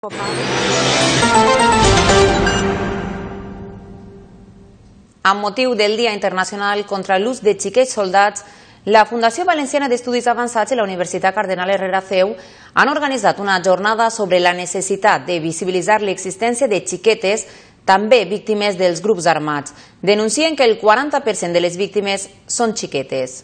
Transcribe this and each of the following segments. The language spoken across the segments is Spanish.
Amb motiu del Dia Internacional contra l'ús de xiquets soldats, la Fundació Valenciana d'Estudis Avançats i la Universitat Cardenal Herrera CEU han organitzat una jornada sobre la necessitat de visibilitzar l'existència de xiquetes, també víctimes dels grups armats. Denuncien que el 40% de les víctimes són xiquetes.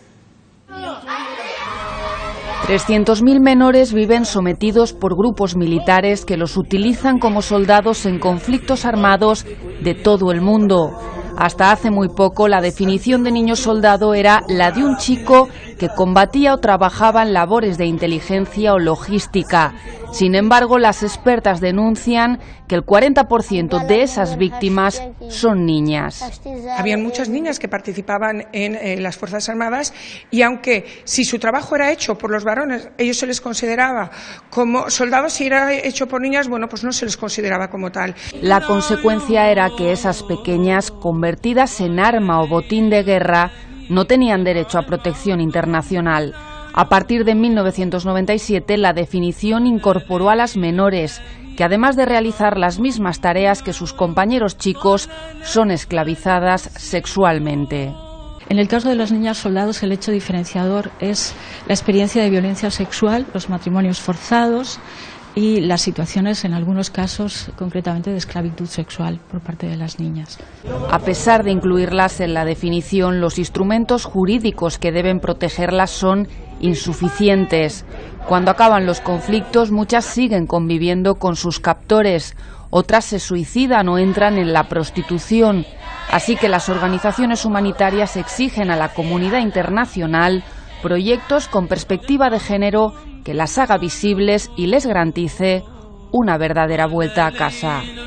300.000 menores viven sometidos por grupos militares que los utilizan como soldados en conflictos armados de todo el mundo. Hasta hace muy poco la definición de niño soldado era la de un chico que combatía o trabajaba en labores de inteligencia o logística. Sin embargo, las expertas denuncian que el 40% de esas víctimas son niñas. Habían muchas niñas que participaban en las Fuerzas Armadas y aunque si su trabajo era hecho por los varones, ellos se les consideraba como soldados, si era hecho por niñas, bueno, pues no se les consideraba como tal. La consecuencia era que esas pequeñas, convertidas en arma o botín de guerra, no tenían derecho a protección internacional. A partir de 1997, la definición incorporó a las menores, que además de realizar las mismas tareas que sus compañeros chicos, son esclavizadas sexualmente. En el caso de las niñas soldados, el hecho diferenciador es la experiencia de violencia sexual, los matrimonios forzados y las situaciones, en algunos casos, concretamente de esclavitud sexual por parte de las niñas. A pesar de incluirlas en la definición, los instrumentos jurídicos que deben protegerlas son insuficientes. Cuando acaban los conflictos, muchas siguen conviviendo con sus captores, otras se suicidan o entran en la prostitución. Así que las organizaciones humanitarias exigen a la comunidad internacional proyectos con perspectiva de género que las haga visibles y les garantice una verdadera vuelta a casa.